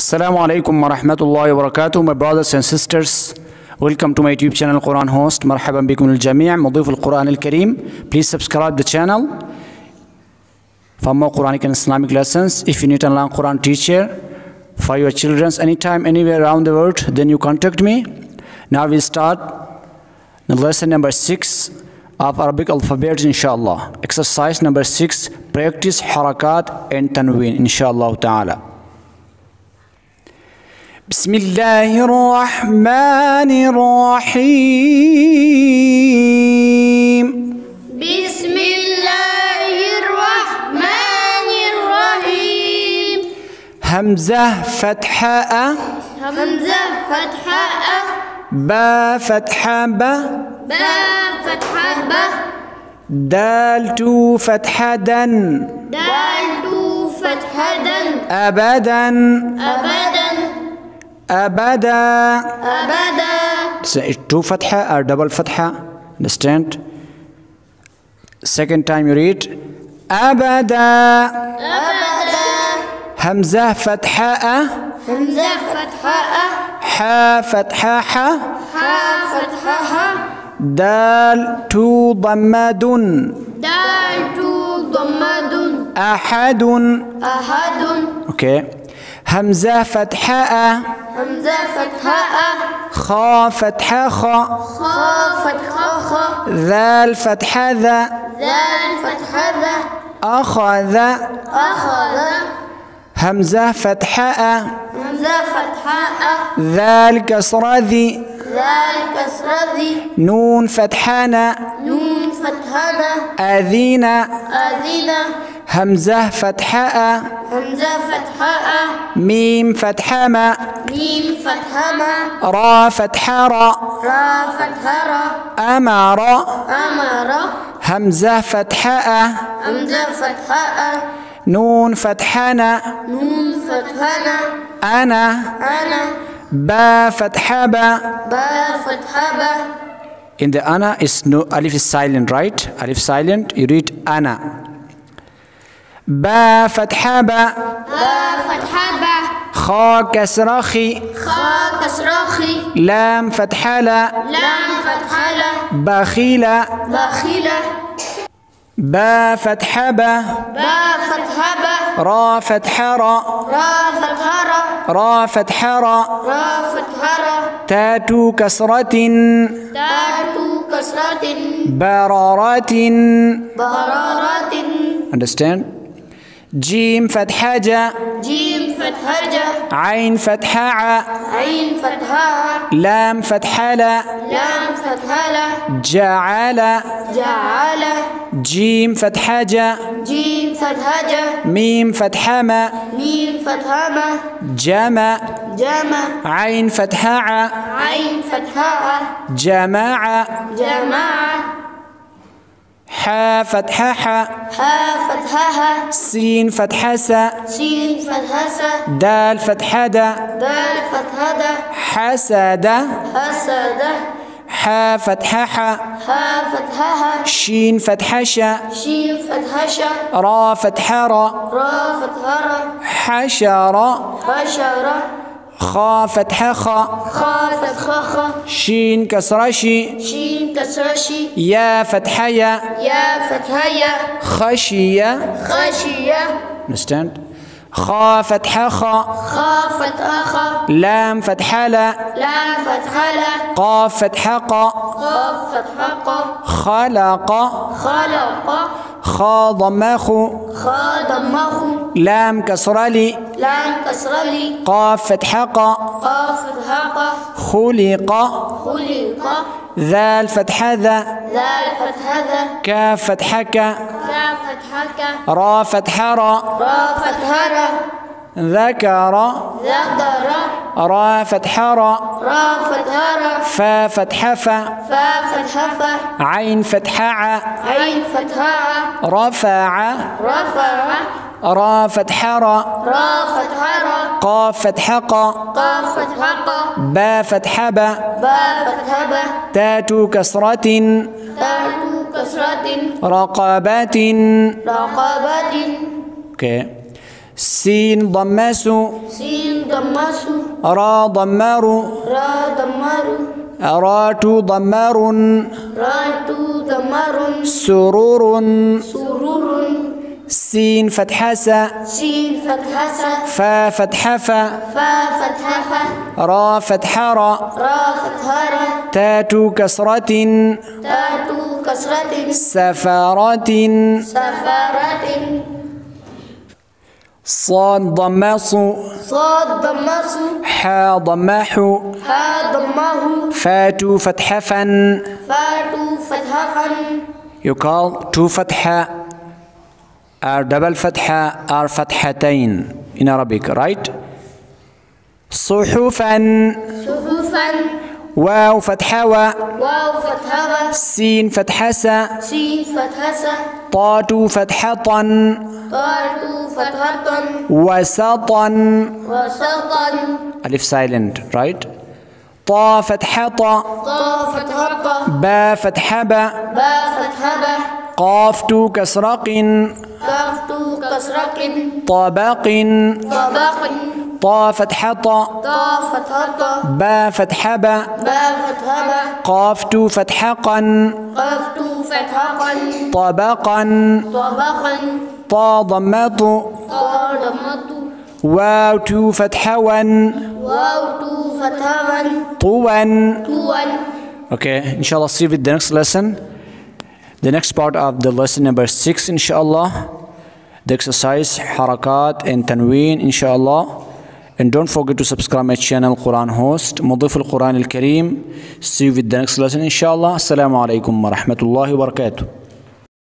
Assalamu alaikum wa rahmatullahi wa barakatuh. My brothers and sisters, welcome to my YouTube channel Quran Host. Marhaban bikum al-jami' Mudif al-Quran al-Kareem. Please subscribe the channel for more Quranic and Islamic lessons. If you need to learn Quran teacher for your children anytime, anywhere around the world, then you contact me. Now we start the lesson number 6 of Arabic alphabet, inshallah. Exercise number 6, practice harakat and tanween, inshallah ta'ala. بسم الله الرحمن الرحيم بسم الله الرحمن الرحيم همزة فتحة همزة فتحة با فتحة با با فتحة با دال تو فتحة دن دال تو فتحة دن أبدا أبدا أبدا أبدا. So two fatha or double fatha, understand? Second time you read أبدا أبدا همزة فتحة همزة فتحة حا فتحة ح حا فتحة دال تو ضمة دن دال تو ضمة أحد أحد okay. همزة فتحة همزة فتحة خا فتحة خا خا فتحة خا ذال فتحة ذا ذال فتحة ذا أخذ أخذ همزة فتحة همزة فتحة ذال كسرة ذي ذال كسرة ذي نون فتحنا نون فتحة أذينا أذينا همزة فتحة همزة فتحة ميم فتحة ما ميم فتحة ما را فتحة را را فتحة را أمر أمر همزة فتحة همزة فتحة نون فتحنا نون فتحة أنا أنا با فتحة با با فتحة با. In the ana is no alif is silent, right? Alif silent, you read ana. با فتحة با با فتحة با خا كسرة خي خا كسرة خي لام فتحة لا لام فتحة لا بخيلة بخيلة با فتحة با با فتحة با را فتحة را را فتحة را را فتحة را را فتحة را تاتو كسرة تاتو كسرة برارات برارات. understand جيم فتحة جا جيم فتحة جا عين فتحة ع عين فتحة لام فتحة لا لام فتحة لا جعل جعل جيم فتحة جا جيم فتحة جا ميم فتحة ما ميم فتحة ما جمع جمع عين فتحة ع عين فتحة جماعة جماعة حا فتحة ح ها فتحة سين فتحة سا سين فتحة سا دال فتحة دا دال فتحة دا حسد حسد حا فتحة ح ها فتحة شين فتحة شا شين فتحة شا را فتحة را را فتحة را حشرة حشرة خا فتحة خا خا فتحة خا شين كسرة شي شين كسرة شي يا فتحة يا يا فتحة يا خشية خشية understand خا فتحة خا خا فتحة خا لام فتحة لا لام فتحة لا قاف فتحة قا قاف فتحة قا خلق خلق خا ضمة خو خا ضمه لام كسرة لي لام كسرة لي قاف فتحة قا قاف فتحة قا خلق خلق ذال فتحة ذا ذال فتحة ذا كاف فتحة كا كاف فتحة كا را فتحة را را فتحة را ذكر ذكر را فتحة را را فتحة را فا فتحة فا فا فتحة فا عين فتحة ع عين فتحة ع رفع رفع را فتحة را را فتحة را قاف فتحة قا قاف فتحة قا با فتحة با با فتحة با تاتو كسرة تاتو كسرة رقبات رقبات. Okay. سين ضماس سين ضماس را ضمار را ضمار رات ضمار رات ضمار سرور سرور سين فتحة س سين فتحة س فا فتحة فا فا فتحة فا را فتحة را را فتحة را تات كسرة تات كسرة سفارة سفارة صاد ضماص صاد ضماس حا ضماح ها ضماه فات فتحة فن فات فتحة فن. You call two فتحة are double فتحة are فتحتين in Arabic, right? صحفا صحفا واو فتحة و واو فتحة و سين فتحة س سين فتحة س طات فتحة طن طاء فتحة وسطا وسطا ألف silent, right? طا فتحة طا طاء فتحة طا با فتحة با با فتحة با قاف تو كسرق كاف كسرق طبق طبق طا فتحة طا طاء فتحة طا با فتحة با با فتحة با قاف تو فتحة قن قاف فتحة قن طبقا طبقا طا ضمة طاء ضمة واو تو فتحة ون واو فتحة ون طوا طوان. Okay, inshallah, see you with the next lesson. The next part of the lesson number 6, inshallah. The exercise, harakat and tanween, inshallah. And don't forget to subscribe my channel, Quran Host, Mudif al-Quran al-Kareem. See you with the next lesson, inshallah. Assalamu alaikum wa rahmatullahi wa barakatuh.